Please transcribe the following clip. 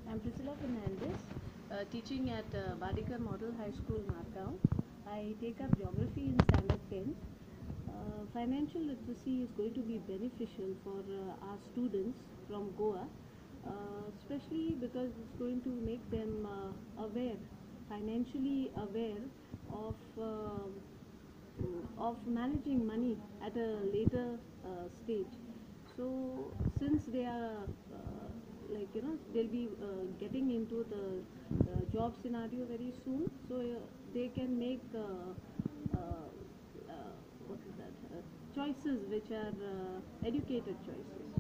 I'm Priscilla Fernandez, teaching at Badikar Model High School, Margao. I take up geography in standard 10. Financial literacy is going to be beneficial for our students from Goa, especially because it's going to make them financially aware of managing money at a later stage. So since they are they'll be getting into the job scenario very soon, so they can make what is that choices which are educated choices.